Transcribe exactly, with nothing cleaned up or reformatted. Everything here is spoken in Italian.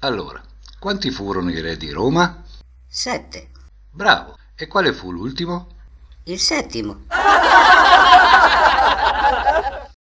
Allora, quanti furono i re di Roma? Sette. Bravo. E quale fu l'ultimo? Il settimo.